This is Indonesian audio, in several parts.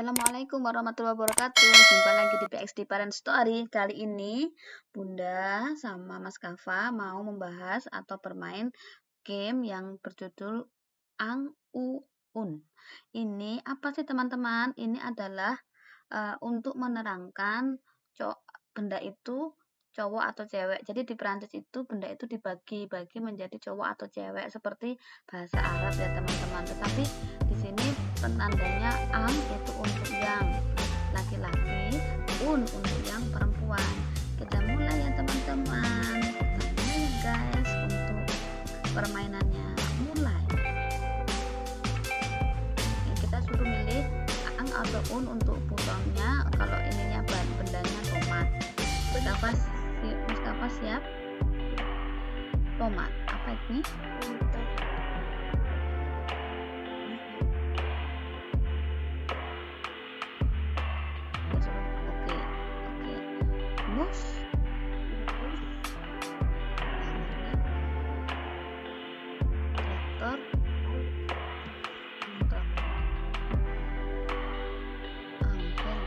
Assalamualaikum warahmatullahi wabarakatuh. Jumpa lagi di PXD Parent Story. Kali ini Bunda sama Mas Kafa mau membahas atau bermain game yang berjudul Ang U Un. Ini apa sih teman-teman? Ini adalah untuk menerangkan benda itu cowok atau cewek. Jadi di Perancis itu benda itu dibagi-bagi menjadi cowok atau cewek seperti bahasa Arab ya teman-teman. Tetapi di sini penandanya ang itu untuk yang laki-laki, un untuk yang perempuan. Kita mulai ya teman-teman. Mulai ya guys untuk permainannya. Mulai. Kita suruh milih ang atau un untuk butonnya. Kalau ininya bendanya tomat. Mustafa siap? Tomat. Apa ini? Oke. Mus. Traktor. Angkel.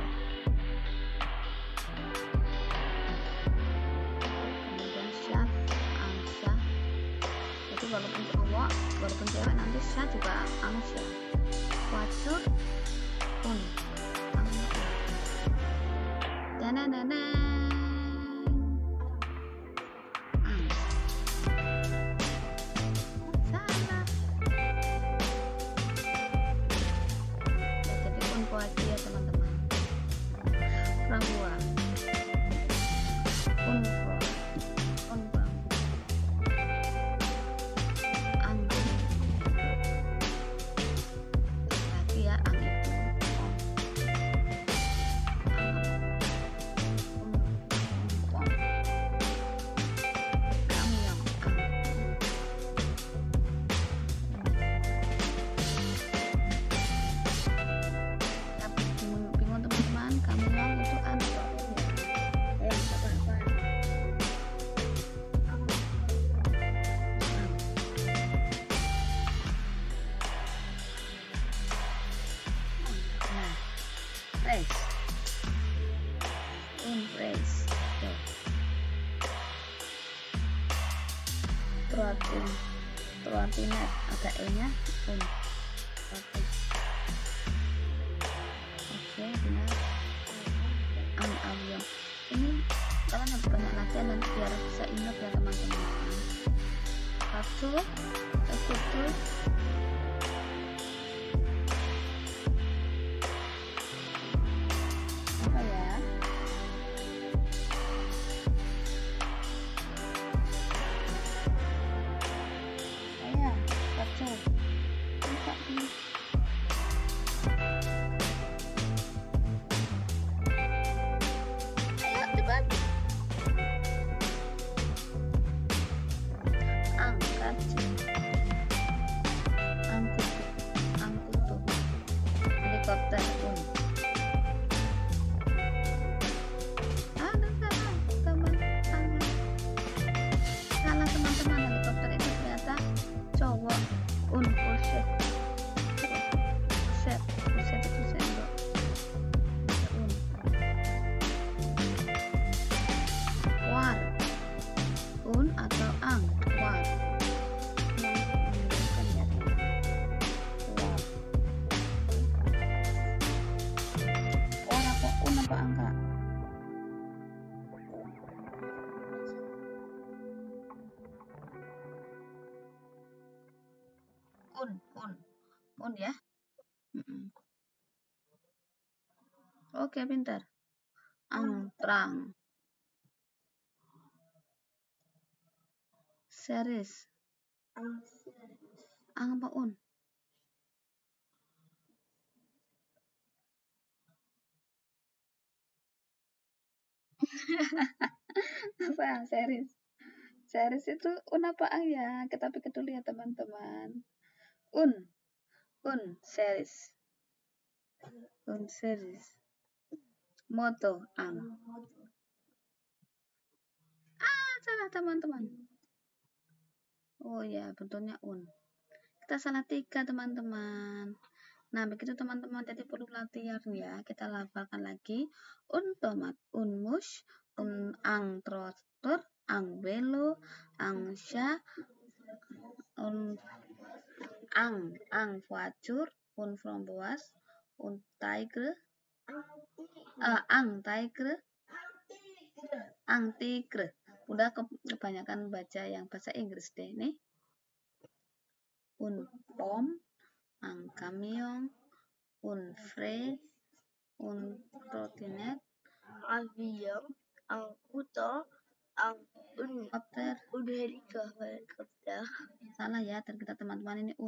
Kemudian syaf, angsa. Jadi walaupun cowok, walaupun cewek nanti syah juga angsa. Wacur, un. Salah. Ya, jadi un poeti ya teman-teman. Rambua. Unfo. Unbang. Anggun. Lagi ya ang itu. Protein ada E-nya protein. Oke, benar. Avion. Ini kalian harus banyak latihan dan biar bisa ingat ya teman-teman. Satu. Apa ya? Helikopter pun. Salah teman-teman, helikopter itu ternyata cowok. Puset itu sendok. War. Atau ang. War. Apa angka? Un ya. Oke, pintar. Angtrang. Series. Ang apa un? Apa series? Series itu un apa ang ya? Kita pikir dulu ya teman-teman. Series. Series. Moto ang. Salah teman-teman. Oh ya, bentuknya un. Kita salah 3 teman-teman. Nah, begitu teman-teman, jadi perlu latihan ya. Kita lafalkan lagi. Tomat, mus, ang trotter, ang belo, ang sya, ang voiture, framboise, tigre, ang tigre. Udah kebanyakan baca yang bahasa Inggris deh nih. Pom, ang camion, fre, trottinette, avião, auto, helikopter. Salah ya, terkita teman-teman, ini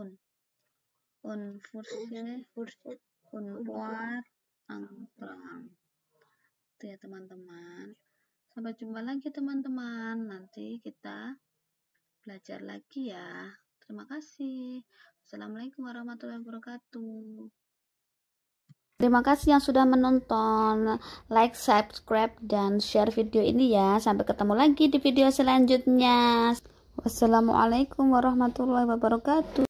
furset, poir, terang. Itu ya teman-teman. Sampai jumpa lagi teman-teman. Nanti kita belajar lagi ya. Terima kasih. Assalamualaikum warahmatullahi wabarakatuh. Terima kasih yang sudah menonton. Like, subscribe, dan share video ini ya. Sampai ketemu lagi di video selanjutnya. Wassalamualaikum warahmatullahi wabarakatuh.